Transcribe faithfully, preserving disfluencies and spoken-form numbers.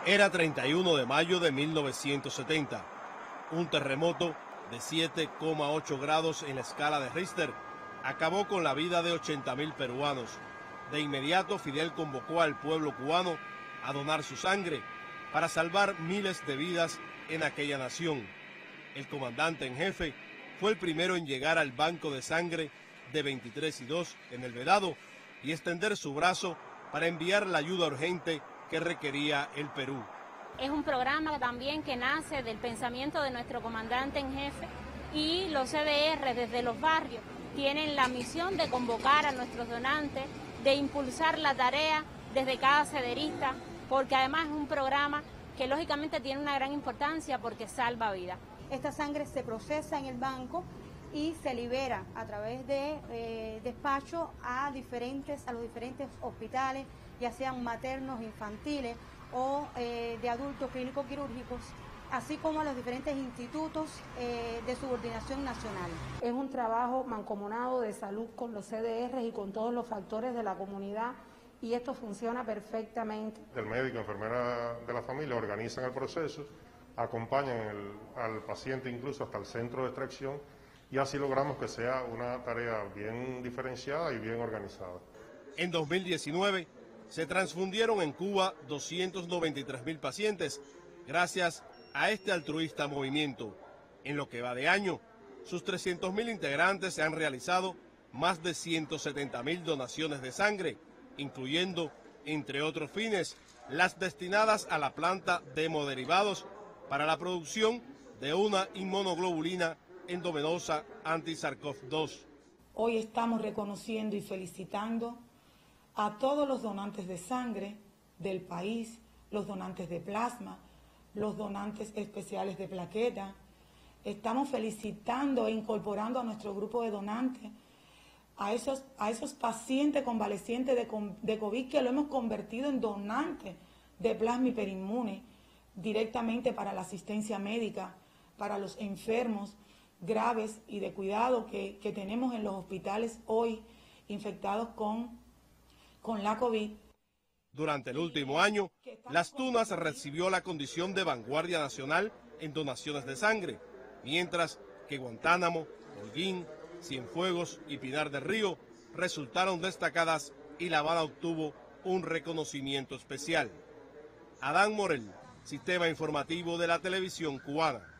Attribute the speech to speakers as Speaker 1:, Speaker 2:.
Speaker 1: Era treinta y uno de mayo de mil novecientos setenta. Un terremoto de siete coma ocho grados en la escala de Richter acabó con la vida de ochenta mil peruanos. De inmediato, Fidel convocó al pueblo cubano a donar su sangre para salvar miles de vidas en aquella nación. El comandante en jefe fue el primero en llegar al banco de sangre de veintitrés y dos en El Vedado y extender su brazo para enviar la ayuda urgente que requería el Perú.
Speaker 2: Es un programa también que nace del pensamiento de nuestro comandante en jefe, y los C D R desde los barrios tienen la misión de convocar a nuestros donantes, de impulsar la tarea desde cada cederista, porque además es un programa que lógicamente tiene una gran importancia porque salva vidas.
Speaker 3: Esta sangre se procesa en el banco y se libera a través de eh, despacho a, diferentes, a los diferentes hospitales, ya sean maternos, infantiles o eh, de adultos clínicos quirúrgicos, así como a los diferentes institutos eh, de subordinación nacional.
Speaker 4: Es un trabajo mancomunado de salud con los C D R y con todos los factores de la comunidad, y esto funciona perfectamente.
Speaker 5: El médico, enfermera de la familia organizan el proceso, acompañan el, al paciente incluso hasta el centro de extracción, y así logramos que sea una tarea bien diferenciada y bien organizada.
Speaker 1: En dos mil diecinueve se transfundieron en Cuba doscientos noventa y tres mil pacientes gracias a este altruista movimiento. En lo que va de año, sus trescientos mil integrantes se han realizado más de ciento setenta mil donaciones de sangre, incluyendo, entre otros fines, las destinadas a la planta de hemoderivados para la producción de una inmunoglobulina endovenosa anti-SARS CoV dos.
Speaker 6: Hoy estamos reconociendo y felicitando a todos los donantes de sangre del país, los donantes de plasma, los donantes especiales de plaqueta. Estamos felicitando e incorporando a nuestro grupo de donantes a esos, a esos pacientes convalecientes de, de COVID, que lo hemos convertido en donantes de plasma hiperinmune directamente para la asistencia médica, para los enfermos graves y de cuidado que, que tenemos en los hospitales hoy infectados con, con la COVID.
Speaker 1: Durante el último año, Las Tunas recibió la condición de vanguardia nacional en donaciones de sangre, mientras que Guantánamo, Holguín, Cienfuegos y Pinar del Río resultaron destacadas y La Habana obtuvo un reconocimiento especial. Adán Morel, Sistema Informativo de la Televisión Cubana.